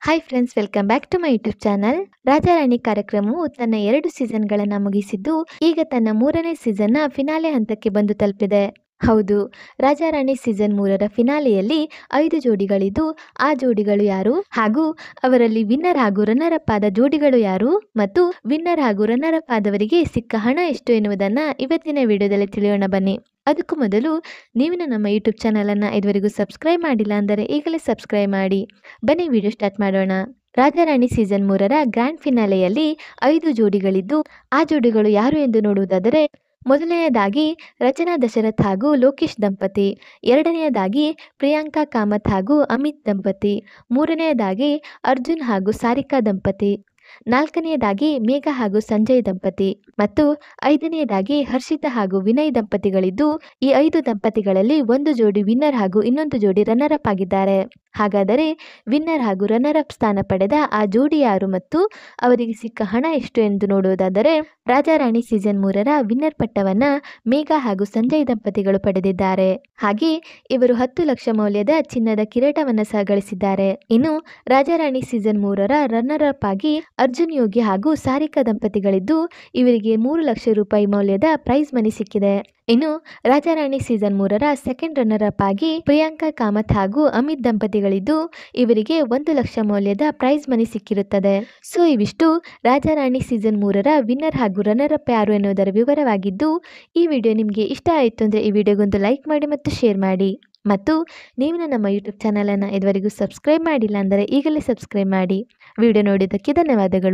Hi friends, welcome back to my YouTube channel. Rajarani ಕಾರ್ಯಕ್ರಮವು ತನ್ನ 2 ಸೀಸನ್ಗಳನ್ನು ಮುಗಿಸಿದ್ದು ಈಗ ತನ್ನ 3ನೇ ಸೀಸನ್ನ ಫಿನಾಲೆ ಹಂತಕ್ಕೆ ಬಂದು ತಲುಪಿದೆ. ಹೌದು, ರಾಜಾರಾಣಿ ಸೀಸನ್ 3ರ ಫಿನಾಲೆಯಲ್ಲಿ 5 ಜೋಡಿಗಳಿದ್ದು ಆ ಜೋಡಿಗಳು ಯಾರು ಹಾಗೂ ಅವರಲ್ಲಿ ವಿನ್ನರ್ ಹಾಗೂ ರನ್ನರ್ ಅಪ್ ಆದ ಜೋಡಿಗಳು ಯಾರು ಮತ್ತು ವಿನ್ನರ್ ಹಾಗೂ ರನ್ನರ್ ಅಪ್ ಆದವರಿಗೆ ಸಿಕ್ಕ ಹಣ ಎಷ್ಟು ಎನ್ನುವುದನ್ನ ಇವತ್ತಿನ ವಿಡಿಯೋದಲ್ಲಿ ತಿಳಿಯೋಣ ಬನ್ನಿ. ಅದಕ್ಕೂ ಮೊದಲು ನೀವು ನಮ್ಮ ಯೂಟ್ಯೂಬ್ ಚಾನಲನ್ನು ಇದುವರೆಗೂ ಸಬ್ಸ್ಕ್ರೈಬ್ ಮಾಡಿಲ್ಲ ಅಂದರೆ ಈಗಲೇ ಸಬ್ಸ್ಕ್ರೈಬ್ ಮಾಡಿ. ಬನ್ನಿ ವಿಡಿಯೋ ಸ್ಟಾರ್ಟ್ ಮಾಡೋಣ. ರಾಜಾರಾಣಿ ಸೀಸನ್ 3ರ ಗ್ರ್ಯಾಂಡ್ ಫಿನಾಲೆಯಲ್ಲಿ 5 ಜೋಡಿಗಳಿದ್ದು ಆ ಜೋಡಿಗಳು ಯಾರು ಎಂದು ನೋಡುವುದಾದರೆ, ಮೊದಲನೆಯದಾಗಿ ರಚನಾ ದಶರಥ್ ಹಾಗೂ ಲೋಕೇಶ್ ದಂಪತಿ, ಎರಡನೆಯದಾಗಿ ಪ್ರಿಯಾಂಕಾ ಕಾಮತ್ ಹಾಗೂ ಅಮಿತ್ ದಂಪತಿ, ಮೂರನೆಯದಾಗಿ ಅರ್ಜುನ್ ಹಾಗೂ ಸಾರಿಕಾ ದಂಪತಿ, ನಾಲ್ಕನೆಯದಾಗಿ ಮೇಘ ಹಾಗೂ ಸಂಜಯ್ ದಂಪತಿ ಮತ್ತು ಐದನೆಯದಾಗಿ ಹರ್ಷಿತಾ ಹಾಗೂ ವಿನಯ್ ದಂಪತಿಗಳಿದ್ದು ಈ 5 ದಂಪತಿಗಳಲ್ಲಿ ಒಂದು ಜೋಡಿ ವಿನ್ನರ್ ಹಾಗೂ ಇನ್ನೊಂದು ಜೋಡಿ ರನ್ನರ್ ಅಪ್ ಆಗಿದ್ದಾರೆ. ಹಾಗಾದರೆ ವಿನ್ನರ್ ಹಾಗೂ ರನ್ನರ್ ಅಪ್ ಸ್ಥಾನ ಪಡೆದ ಆ ಜೋಡಿ ಯಾರು ಮತ್ತು ಅವರಿಗೆ ಸಿಕ್ಕ ಹಣ ಎಷ್ಟು ಎಂದು ನೋಡುವುದಾದರೆ, ರಾಜಾರಾಣಿ ಸೀಸನ್ 3ರ ವಿನ್ನರ್ ಪಟ್ಟವನ್ನ ಮೇಘ ಹಾಗೂ ಸಂಜಯ್ ದಂಪತಿಗಳು ಪಡೆದಿದ್ದಾರೆ. ಹಾಗೆ ಇವರು 10 ಲಕ್ಷ ಮೌಲ್ಯದ ಚಿನ್ನದ ಕಿರೀಟವನ್ನು ಸಹ ಗಳಿಸಿದ್ದಾರೆ. ಇನ್ನು ರಾಜಾರಾಣಿ ಸೀಸನ್ 3ರ ರನ್ನರ್ ಅಪ್ ಆಗಿ ಅರ್ಜುನ್ ಯೋಗಿ ಹಾಗೂ ಸಾರಿಕಾ ದಂಪತಿಗಳಿದ್ದು ಇವರಿಗೆ 3 ಲಕ್ಷ ರೂಪಾಯಿ ಮೌಲ್ಯದ ಪ್ರೈಸ್ ಮನಿ ಸಿಕ್ಕಿದೆ. ಇನ್ನು ರಾಜಾರಾಣಿ ಸೀಸನ್ 3ರ ಸೆಕೆಂಡ್ ರನ್ನರ್ ಅಪ್ ಆಗಿ ಪ್ರಿಯಾಂಕಾ ಕಾಮತ್ ಹಾಗೂ ಅಮಿತ್ ದಂಪತಿಗಳಿದ್ದು ಇವರಿಗೆ 1 ಲಕ್ಷ ಮೌಲ್ಯದ ಪ್ರೈಸ್ ಮನಿ ಸಿಕ್ಕಿರುತ್ತದೆ. ಸೊ ಇವಿಷ್ಟು ರಾಜಾರಾಣಿ ಸೀಸನ್ 3ರ ವಿನ್ನರ್ ಹಾಗೂ ರನ್ನರ್ ಅಪ್ ಯಾರು ಎನ್ನುವುದರ ವಿವರವಾಗಿದ್ದು, ಈ ವಿಡಿಯೋ ನಿಮಗೆ ಇಷ್ಟ ಆಯಿತು ಅಂದರೆ ಈ ವಿಡಿಯೋಗೊಂದು ಲೈಕ್ ಮಾಡಿ ಮತ್ತು ಶೇರ್ ಮಾಡಿ. ಮತ್ತು ನೀವು ನಮ್ಮ ಯೂಟ್ಯೂಬ್ ಚಾನಲನ್ನು ಇದುವರೆಗೂ ಸಬ್ಸ್ಕ್ರೈಬ್ ಮಾಡಿಲ್ಲ ಅಂದರೆ ಈಗಲೇ ಸಬ್ಸ್ಕ್ರೈಬ್ ಮಾಡಿ. ವಿಡಿಯೋ ನೋಡಿದ್ದಕ್ಕೆ ಧನ್ಯವಾದಗಳು.